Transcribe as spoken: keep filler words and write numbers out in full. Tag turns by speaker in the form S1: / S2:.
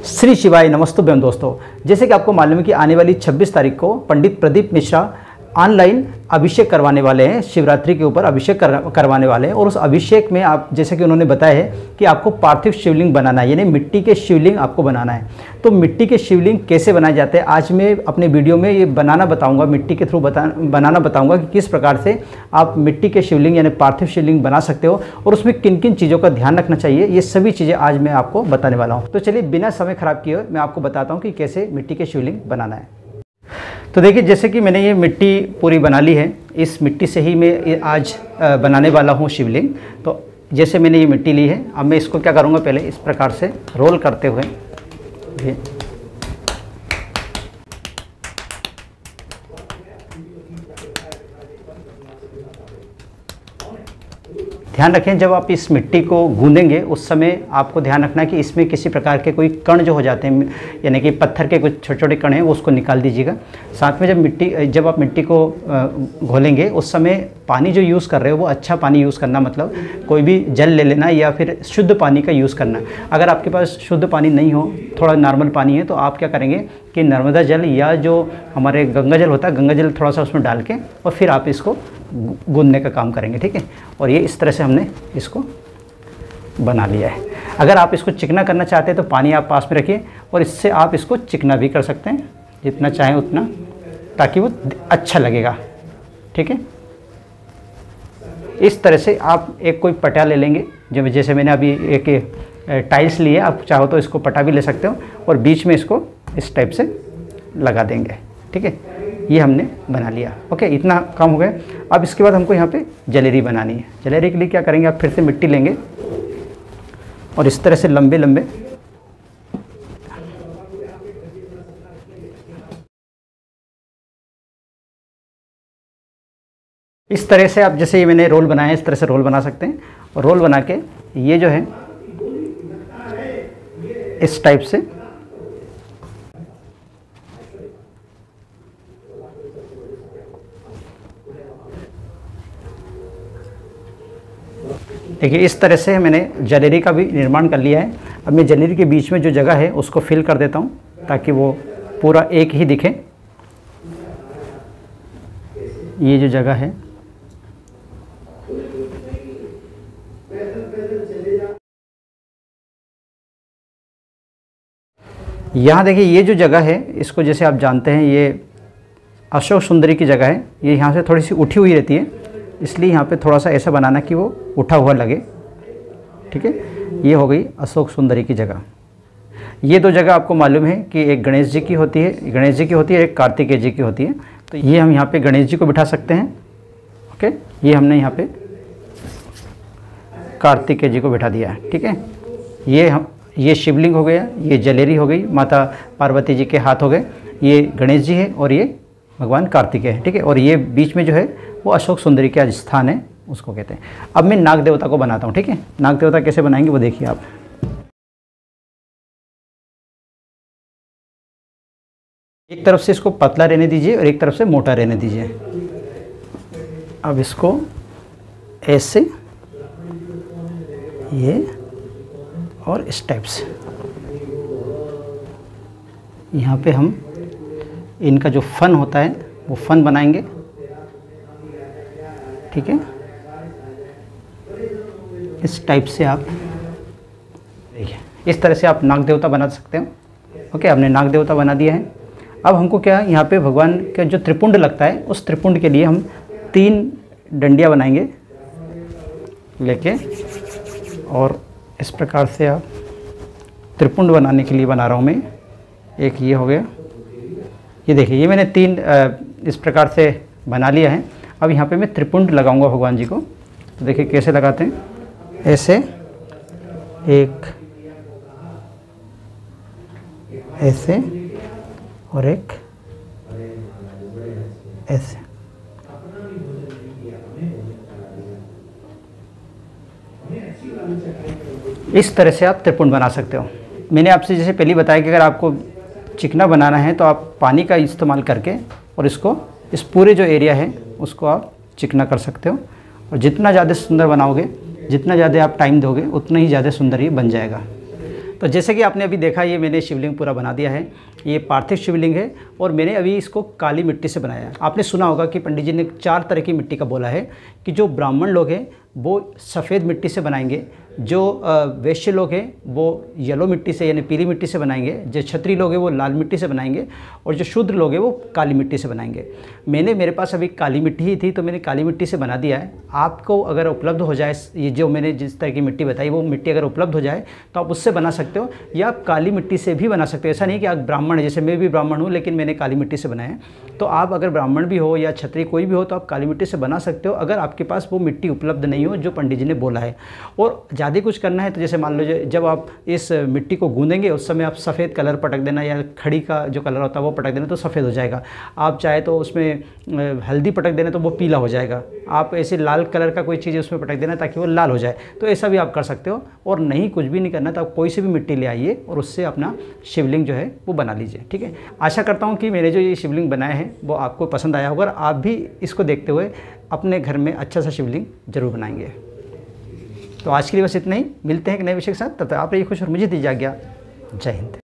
S1: श्री शिवाय नमस्तुभ्यं दोस्तों। जैसे कि आपको मालूम है कि आने वाली छब्बीस तारीख को पंडित प्रदीप मिश्रा ऑनलाइन अभिषेक करवाने वाले हैं, शिवरात्रि के ऊपर अभिषेक कर, करवाने वाले हैं। और उस अभिषेक में आप जैसे कि उन्होंने बताया है कि आपको पार्थिव शिवलिंग बनाना है, यानी मिट्टी के शिवलिंग आपको बनाना है। तो मिट्टी के शिवलिंग कैसे बनाए जाते हैं आज मैं अपने वीडियो में ये बनाना बताऊंगा, मिट्टी के थ्रू बता बनाना बताऊंगा कि किस प्रकार से आप मिट्टी के शिवलिंग यानी पार्थिव शिवलिंग बना सकते हो और उसमें किन किन चीज़ों का ध्यान रखना चाहिए। ये सभी चीज़ें आज मैं आपको बताने वाला हूँ। तो चलिए बिना समय खराब किए मैं आपको बताता हूँ कि कैसे मिट्टी के शिवलिंग बनाना है। तो देखिए, जैसे कि मैंने ये मिट्टी पूरी बना ली है, इस मिट्टी से ही मैं आज बनाने वाला हूँ शिवलिंग। तो जैसे मैंने ये मिट्टी ली है, अब मैं इसको क्या करूँगा, पहले इस प्रकार से रोल करते हुए ये ध्यान रखें, जब आप इस मिट्टी को गूंदेंगे उस समय आपको ध्यान रखना है कि इसमें किसी प्रकार के कोई कण जो हो जाते हैं, यानी कि पत्थर के कुछ छोटे छोटे कण हैं, वो उसको निकाल दीजिएगा। साथ में जब मिट्टी जब आप मिट्टी को घोलेंगे उस समय पानी जो यूज़ कर रहे हो वो अच्छा पानी यूज़ करना, मतलब कोई भी जल ले लेना या फिर शुद्ध पानी का यूज़ करना। अगर आपके पास शुद्ध पानी नहीं हो, थोड़ा नॉर्मल पानी है, तो आप क्या करेंगे कि नर्मदा जल या जो हमारे गंगा जल होता है, गंगा जल थोड़ा सा उसमें डाल के और फिर आप इसको गूंदने का काम करेंगे, ठीक है। और ये इस तरह से हमने इसको बना लिया है। अगर आप इसको चिकना करना चाहते हैं तो पानी आप पास में रखिए और इससे आप इसको चिकना भी कर सकते हैं, जितना चाहें उतना, ताकि वो अच्छा लगेगा, ठीक है। इस तरह से आप एक कोई पटा ले लेंगे, जो जैसे मैंने अभी एक टाइल्स लिए, आप चाहो तो इसको पटा भी ले सकते हो और बीच में इसको इस टाइप से लगा देंगे, ठीक है। ये हमने बना लिया, ओके, इतना काम हो गया। अब इसके बाद हमको यहाँ पे जलेरी बनानी है। जलेरी के लिए क्या करेंगे, आप फिर से मिट्टी लेंगे और इस तरह से लंबे लंबे इस तरह से आप, जैसे ये मैंने रोल बनाया है, इस तरह से रोल बना सकते हैं। और रोल बना के ये जो है इस टाइप से देखिए, इस तरह से मैंने जलेरी का भी निर्माण कर लिया है। अब मैं जलेरी के बीच में जो जगह है उसको फिल कर देता हूँ ताकि वो पूरा एक ही दिखे। ये जो जगह है यहाँ देखिए, ये जो जगह है इसको जैसे आप जानते हैं ये अशोक सुंदरी की जगह है। ये यहाँ से थोड़ी सी उठी हुई रहती है, इसलिए यहाँ पे थोड़ा सा ऐसा बनाना कि वो उठा हुआ लगे, ठीक है। ये हो गई अशोक सुंदरी की जगह। ये दो जगह आपको मालूम है कि एक गणेश जी की होती है, गणेश जी की होती है, एक कार्तिकेय जी की होती है। तो ये हम यहाँ पे गणेश जी को बिठा सकते हैं, ओके। ये हमने यहाँ पे कार्तिकेय जी को बिठा दिया है, ठीक है। ये हम ये शिवलिंग हो गया, ये जलेरी हो गई, माता पार्वती जी के हाथ हो गए, ये गणेश जी है और ये भगवान कार्तिकेय है, ठीक है। और ये बीच में जो है वो अशोक सुंदरी का स्थान है, उसको कहते हैं। अब मैं नाग देवता को बनाता हूँ, ठीक है। नाग देवता कैसे बनाएंगे वो देखिए आप। एक तरफ से इसको पतला रहने दीजिए और एक तरफ से मोटा रहने दीजिए। अब इसको ऐसे, ये और इस टाइप से यहाँ पे हम इनका जो फन होता है वो फन बनाएंगे, ठीक है। इस टाइप से आप देखिए, इस तरह से आप नाग देवता बना सकते हो, ओके। हमने नाग देवता बना दिया है। अब हमको क्या, यहाँ पे भगवान का जो त्रिपुंड लगता है उस त्रिपुंड के लिए हम तीन डंडियाँ बनाएंगे लेके, और इस प्रकार से आप त्रिपुंड बनाने के लिए बना रहा हूँ मैं। एक ये हो गया, ये देखिए, ये मैंने तीन इस प्रकार से बना लिया है। अब यहाँ पे मैं त्रिपुंड लगाऊंगा भगवान जी को। तो देखिए कैसे लगाते हैं, ऐसे एक, ऐसे और एक ऐसे। इस तरह से आप त्रिपुंड बना सकते हो। मैंने आपसे जैसे पहले बताया कि अगर आपको चिकना बनाना है तो आप पानी का इस्तेमाल करके और इसको, इस पूरे जो एरिया है उसको आप चिकना कर सकते हो। और जितना ज़्यादा सुंदर बनाओगे, जितना ज़्यादा आप टाइम दोगे, उतना ही ज़्यादा सुंदर ये बन जाएगा। तो जैसे कि आपने अभी देखा, ये मैंने शिवलिंग पूरा बना दिया है। ये पार्थिव शिवलिंग है और मैंने अभी इसको काली मिट्टी से बनाया है। आपने सुना होगा कि पंडित जी ने चार तरह की मिट्टी का बोला है कि जो ब्राह्मण लोग हैं वो सफ़ेद मिट्टी से बनाएंगे, जो वैश्य लोग हैं वो येलो मिट्टी से यानी पीली मिट्टी से बनाएंगे, जो क्षत्रिय लोग हैं वो लाल मिट्टी से बनाएंगे और जो शूद्र लोग हैं वो काली मिट्टी से बनाएंगे। मैंने मेरे पास अभी काली मिट्टी ही थी तो मैंने काली मिट्टी से बना दिया है। आपको अगर उपलब्ध हो जाए, ये जो मैंने जिस तरह की मिट्टी बताई वो मिट्टी अगर उपलब्ध हो जाए तो आप उससे बना सकते हो, या आप काली मिट्टी से भी बना सकते हो। ऐसा नहीं कि आप ब्राह्मण है, जैसे मैं भी ब्राह्मण हूँ लेकिन मैंने काली मिट्टी से बनाया है, तो आप अगर ब्राह्मण भी हो या क्षत्रिय कोई भी हो तो आप काली मिट्टी से बना सकते हो, अगर आपके पास वो मिट्टी उपलब्ध नहीं हो जो पंडित जी ने बोला है। और ज़्यादा कुछ करना है तो जैसे मान लीजिए जब आप इस मिट्टी को गूंदेंगे उस समय आप सफ़ेद कलर पटक देना, या खड़ी का जो कलर होता है वो पटक देना तो सफ़ेद हो जाएगा। आप चाहे तो उसमें हल्दी पटक देना तो वो पीला हो जाएगा। आप ऐसे लाल कलर का कोई चीज़ उसमें पटक देना ताकि वो लाल हो जाए, तो ऐसा भी आप कर सकते हो। और नहीं कुछ भी नहीं करना तो आप कोई सी भी मिट्टी ले आइए और उससे अपना शिवलिंग जो है वो बना लीजिए। ठीक है, आशा करता हूँ कि मैंने जो ये शिवलिंग बनाया है वो आपको पसंद आया होगा और आप भी इसको देखते हुए अपने घर में अच्छा सा शिवलिंग जरूर बनाएंगे। तो आज के लिए बस इतना ही, मिलते हैं एक नए विषय के साथ। तब तक आप रहिए खुश और मुझे दीजिए आज्ञा। जय हिंद।